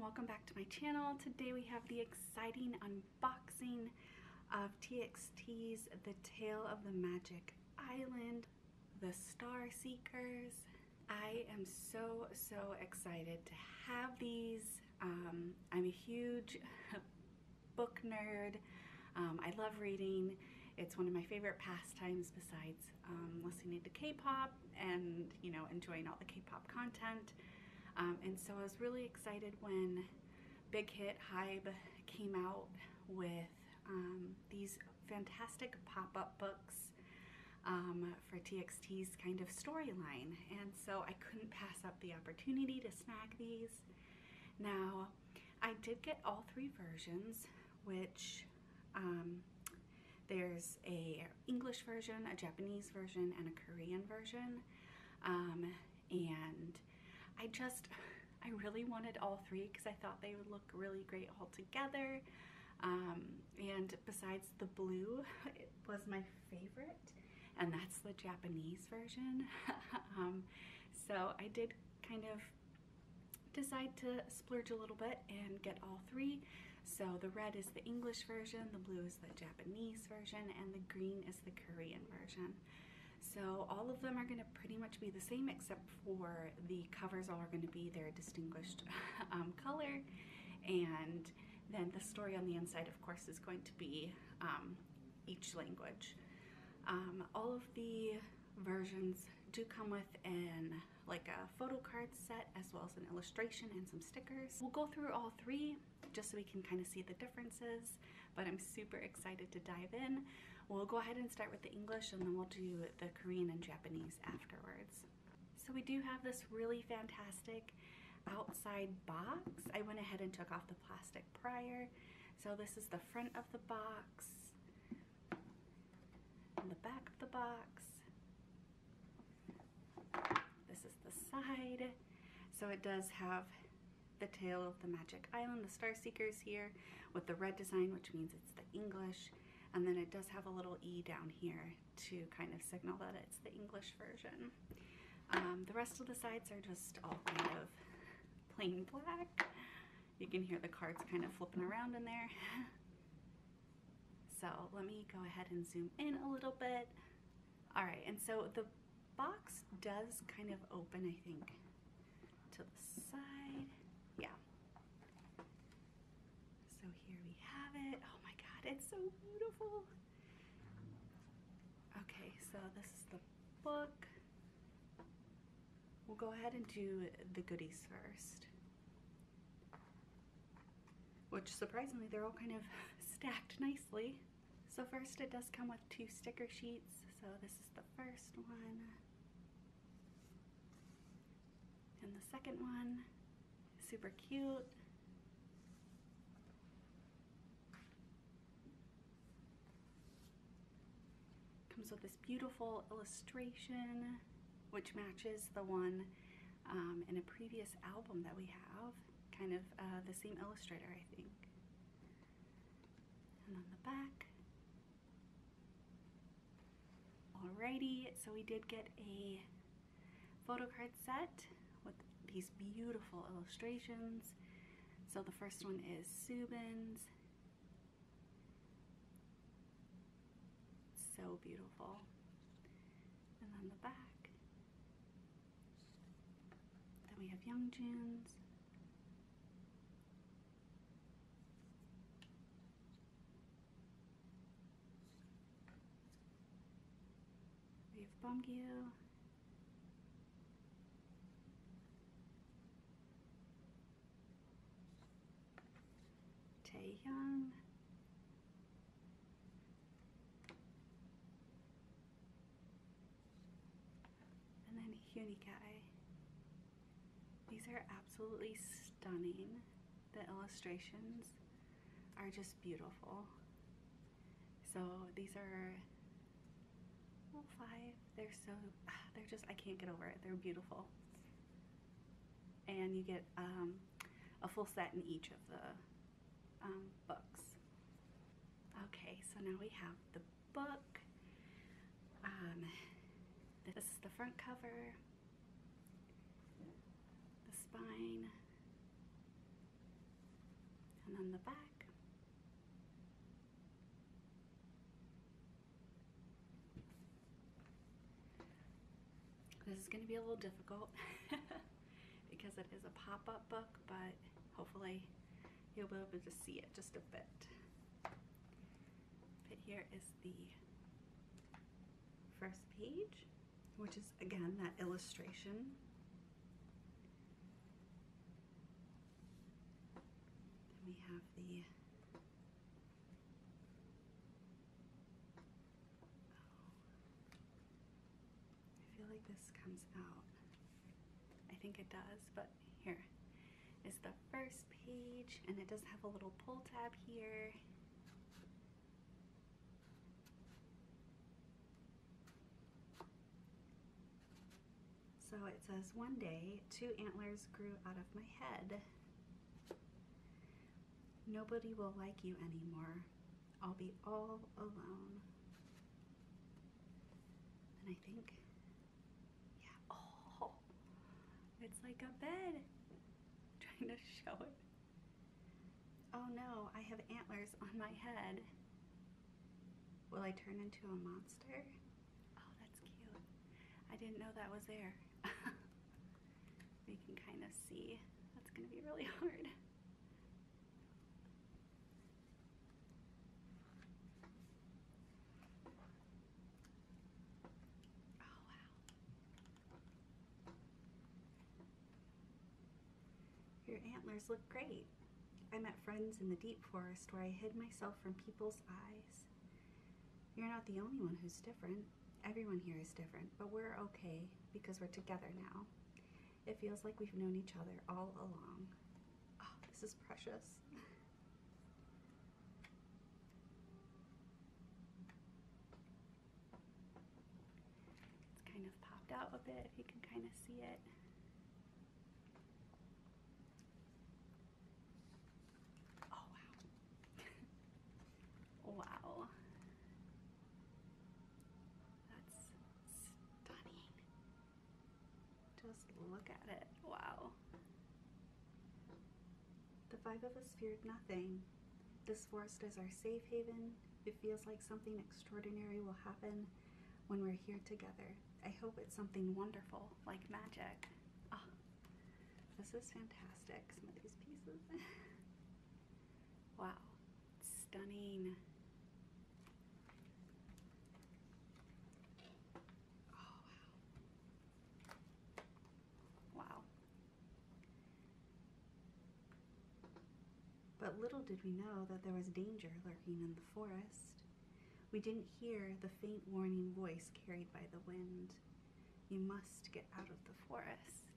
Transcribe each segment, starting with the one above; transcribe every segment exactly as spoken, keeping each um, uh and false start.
welcome back to my channel. Today we have the exciting unboxing of T X T's The Tale of the Magic Island, the Star Seekers. I am so, so excited to have these. Um, I'm a huge book nerd. Um, I love reading. It's one of my favorite pastimes besides um, listening to K-pop and, you know, enjoying all the K-pop content. Um, and so I was really excited when Big Hit Hybe came out with um, these fantastic pop-up books um, for T X T's kind of storyline. And so I couldn't pass up the opportunity to snag these. Now, I did get all three versions, which um, there's a English version, a Japanese version, and a Korean version. Um, and I just, I really wanted all three because I thought they would look really great all together. Um, and besides the blue, it was my favorite, and that's the Japanese version. um, so I did kind of decide to splurge a little bit and get all three. So the red is the English version, the blue is the Japanese version, and the green is the Korean version. So all of them are going to pretty much be the same, except for the covers all are going to be their distinguished um, color, and then the story on the inside, of course, is going to be um, each language. Um, all of the versions do come with an like a photo card set, as well as an illustration and some stickers. We'll go through all three just so we can kind of see the differences, but I'm super excited to dive in. We'll go ahead and start with the English, and then we'll do the Korean and Japanese afterwards. So we do have this really fantastic outside box. I went ahead and took off the plastic prior. So this is the front of the box and the back of the box. This is the side. So it does have the Tale of the Magic Island, the Star Seekers here, with the red design, which means it's the English. And then it does have a little E down here to kind of signal that it's the English version. Um, the rest of the sides are just all kind of plain black. You can hear the cards kind of flipping around in there. So let me go ahead and zoom in a little bit. All right, and so the box does kind of open, I think, to the side. Yeah. So here we have it. Oh my God, it's so beautiful. Okay, so this is the book. We'll go ahead and do the goodies first, which surprisingly, they're all kind of stacked nicely. So first, it does come with two sticker sheets. So this is the first one. And the second one, super cute. Comes with this beautiful illustration, which matches the one um, in a previous album that we have. Kind of uh, the same illustrator, I think. And on the back. Alrighty, so we did get a photo card set with these beautiful illustrations. So the first one is Subin's. So beautiful. And on the back, then we have Youngjoon's. We have Bongyu. Taehyung. And then Hyunikai. These are absolutely stunning. The illustrations are just beautiful. So these are all five. They're so, they're just, I can't get over it. They're beautiful. And you get um, a full set in each of the um, books. Okay, so now we have the book. Um, this is the front cover, the spine, the back. This is going to be a little difficult because it is a pop-up book, but hopefully you'll be able to see it just a bit. But here is the first page, which is again that illustration. Then we have the this comes out. I think it does, but here is the first page, and it does have a little pull tab here. So it says, one day, two antlers grew out of my head. Nobody will like you anymore. I'll be all alone. And I think it's like a bed. I'm trying to show it. Oh no, I have antlers on my head. Will I turn into a monster? Oh, that's cute. I didn't know that was there. You can kind of see. That's gonna be really hard. Your antlers look great. I met friends in the deep forest where I hid myself from people's eyes. You're not the only one who's different. Everyone here is different, but we're okay because we're together now. It feels like we've known each other all along. Oh, this is precious. It's kind of popped out a bit, if you can kind of see it. Wow, that's stunning. Just look at it. Wow. The five of us feared nothing. This forest is our safe haven. It feels like something extraordinary will happen when we're here together. I hope it's something wonderful, like magic. Oh, this is fantastic, some of these pieces. Wow, stunning. But little did we know that there was danger lurking in the forest. We didn't hear the faint warning voice carried by the wind. You must get out of the forest.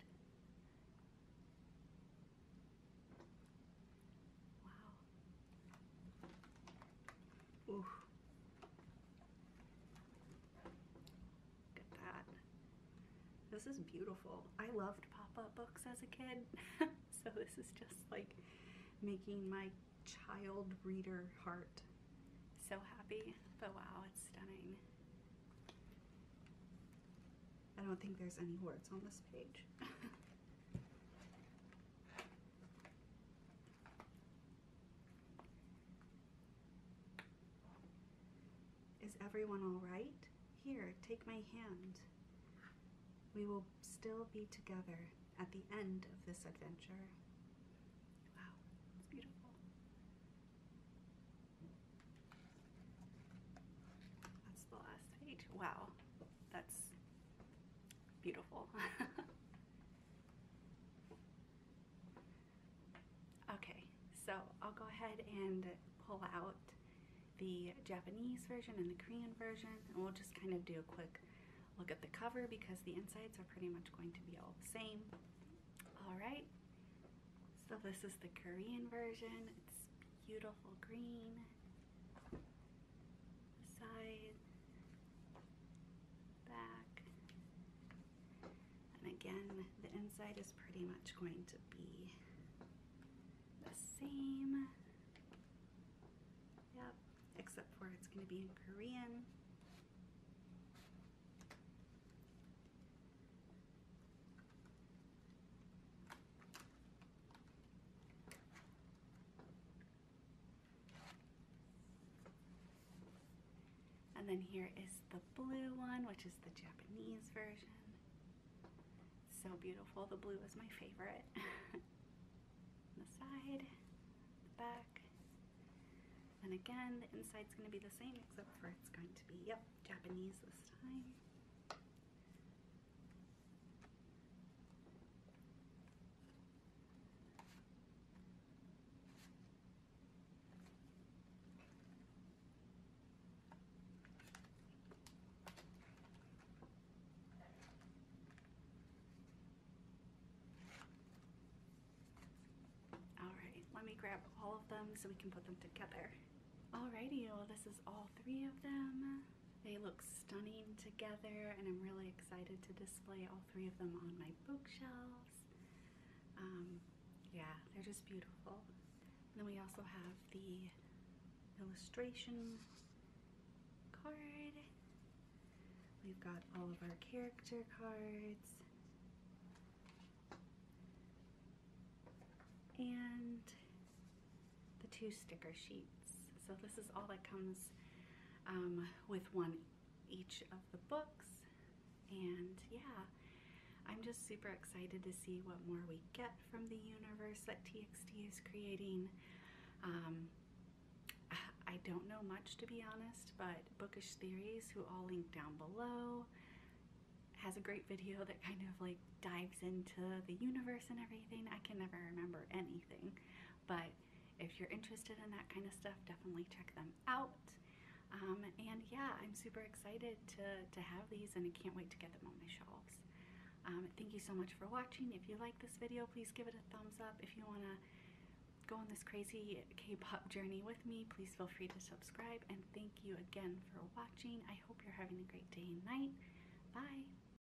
Wow. Ooh. Look at that. This is beautiful. I loved pop-up books as a kid, so this is just like making my child reader heart so happy. But wow, it's stunning. I don't think there's any words on this page. Is everyone all right? Here, take my hand. We will still be together at the end of this adventure. Wow, that's beautiful. Okay, so I'll go ahead and pull out the Japanese version and the Korean version, and we'll just kind of do a quick look at the cover because the insides are pretty much going to be all the same. All right, so this is the Korean version. It's beautiful green. Side. Back, and again the inside is pretty much going to be the same, yep, except for it's going to be in Korean. And then here is the blue one, which is the Japanese version. So beautiful. The blue is my favorite. The side, the back. And again, the inside's going to be the same, except for it's going to be, yep, Japanese this time. Alright, let me grab all of them so we can put them together. Alrighty, well, this is all three of them. They look stunning together, and I'm really excited to display all three of them on my bookshelves. Um, yeah, they're just beautiful. And then we also have the illustration card. We've got all of our character cards. And the two sticker sheets. So this is all that comes um, with one each of the books. And yeah, I'm just super excited to see what more we get from the universe that T X T is creating. Um, I don't know much, to be honest, but Bookish Theories, who I'll link down below, has a great video that kind of like dives into the universe and everything. I can never remember anything, but if you're interested in that kind of stuff, definitely check them out. Um, and yeah, I'm super excited to, to have these, and I can't wait to get them on my shelves. Um, thank you so much for watching. If you like this video, please give it a thumbs up. If you want to go on this crazy K-pop journey with me, please feel free to subscribe. And thank you again for watching. I hope you're having a great day and night. Bye.